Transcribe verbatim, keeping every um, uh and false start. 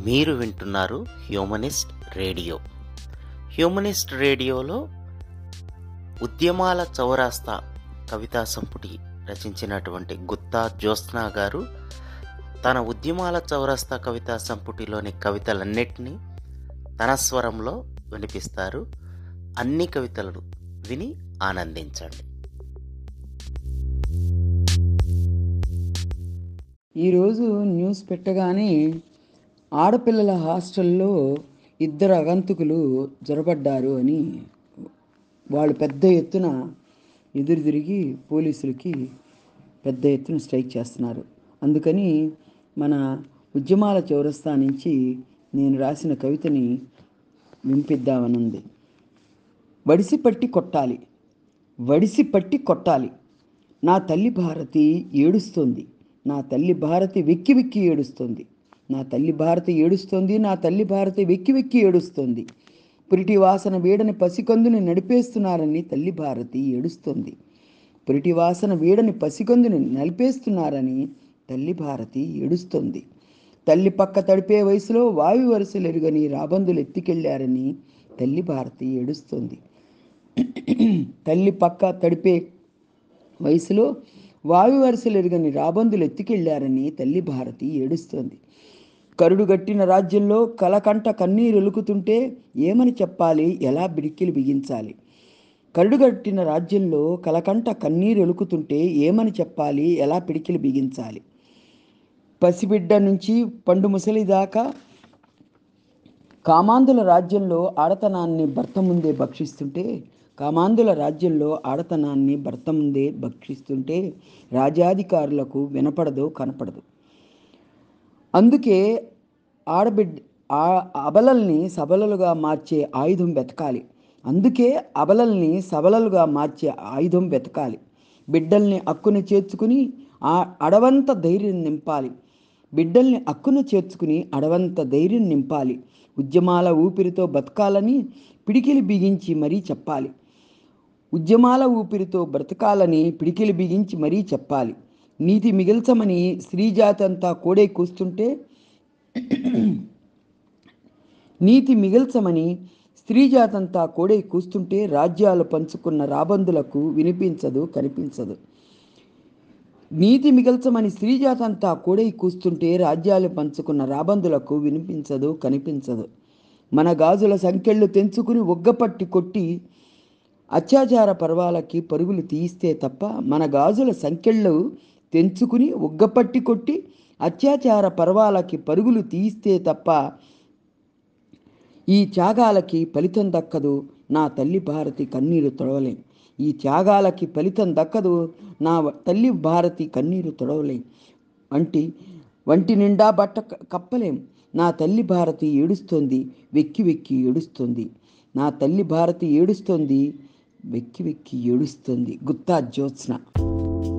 మీరు వింటున్నారు humanist radio. Humanist రేడియోలో ఉద్యమాల చౌరాస్తా కవితా సంపుటి రచించినటువంటి గుత్తా జ్యోత్స్న గారు తన ఉద్యమాల చౌరాస్తా కవితా సంపుటిలోని కవితలన్నిటినీ తన స్వరంలో వినిపిస్తారు. అన్ని కవితలను విని ఆనందించండి. ఈరోజు న్యూస్ పెట్టగానే ఆడపిల్లల హాస్టల్లో ఇద్దరు అగంతకులు జొరబడ్డారు అని వాళ్ళు పెద్ద ఎత్తున ఎదురు తిరిగి పోలీసులకి పెద్ద ఎత్తున స్ట్రైక్ చేస్తున్నారు. అందుకని మన ఉద్యమాల చౌరస్తా నుంచి నేను రాసిన కవితని వినిపిద్దామనుంది. వడిసి పట్టి కొట్టాలి, వడిసి పట్టి కొట్టాలి. నా తల్లి భారతి ఏడుస్తోంది, నా తల్లి భారతి వెక్కి వెక్కి ఏడుస్తోంది, నా తల్లి భారతి ఏడుస్తోంది, నా తల్లి భారతి వెక్కి వెక్కి ఏడుస్తోంది. పురిటి వాసన వీడని పసికందుని నడిపేస్తున్నారని తల్లి భారతి ఏడుస్తోంది. పురిటి వాసన వీడని పసికందుని నలిపేస్తున్నారని తల్లి భారతి ఏడుస్తోంది. తల్లి పక్క తడిపే వయసులో వావి వరుసలు ఎరుగని రాబందులు ఎత్తికెళ్ళారని తల్లి భారతి ఏడుస్తోంది. తల్లి పక్క తడిపే వయసులో వావి వరుసలు ఎరుగని రాబందులు ఎత్తికెళ్ళారని తల్లి భారతి ఏడుస్తోంది. కరుడుగట్టిన రాజ్యంలో కలకంట కన్నీరొలుకుతుంటే ఏమని చెప్పాలి, ఎలా బిడికిలు బిగించాలి. కరుడుగట్టిన రాజ్యంలో కలకంట కన్నీరొలుకుతుంటే ఏమని చెప్పాలి, ఎలా పిడికిలు బిగించాలి. పసిబిడ్డ నుంచి పండు ముసలి దాకా కామాంధుల రాజ్యంలో ఆడతనాన్ని భర్త ముందే భక్షిస్తుంటే కామాంధుల రాజ్యంలో ఆడతనాన్ని భర్త ముందే భక్షిస్తుంటే రాజ్యాధికారులకు వినపడదు, కనపడదు. అందుకే ఆడబిడ్డ ఆ అబలల్ని సబలలుగా మార్చే ఆయుధం వెతకాలి. అందుకే అబలల్ని సబలలుగా మార్చే ఆయుధం వెతకాలి. బిడ్డల్ని అక్కున చేర్చుకుని ఆ అడవంత ధైర్యం నింపాలి. బిడ్డల్ని అక్కున చేర్చుకుని అడవంత ధైర్యం నింపాలి. ఉద్యమాల ఊపిరితో బతకాలని పిడికిలి బిగించి మరీ చెప్పాలి. ఉద్యమాల ఊపిరితో బ్రతకాలని పిడికిలి బిగించి మరీ చెప్పాలి. నీతి మిగిల్చమని స్త్రీజాతి అంతా కోడే కూస్తుంటే నీతి మిగిల్చమని స్త్రీజాతంతా కోడే కూస్తుంటే రాజ్యాలు పంచుకున్న రాబందులకు వినిపించదు, కనిపించదు. నీతి మిగల్చమని స్త్రీజాతంతా కోడై కూస్తుంటే రాజ్యాలు పంచుకున్న రాబందులకు వినిపించదు, కనిపించదు. మన గాజుల సంకెళ్ళు తెంచుకుని ఒగ్గపట్టి కొట్టి అత్యాచార పర్వాలకి పరుగులు తీయిస్తే తప్ప మన గాజుల సంకెళ్ళు తెంచుకుని ఒగ్గపట్టి కొట్టి అత్యాచార పర్వాలకి పరుగులు తీయిస్తే తప్ప ఈ త్యాగాలకి ఫలితం దక్కదు, నా తల్లి భారతి కన్నీరు తొడవలేం. ఈ త్యాగాలకి ఫలితం దక్కదు, నా తల్లి భారతి కన్నీరు తొడవలేం. వంటి వంటి నిండా బట్ట కప్పలేం. నా తల్లి భారతి ఏడుస్తోంది, వెక్కి వెక్కి ఏడుస్తోంది. నా తల్లి భారతి ఏడుస్తోంది, వెక్కి వెక్కి ఏడుస్తోంది. గుత్తా జ్యోత్స్న.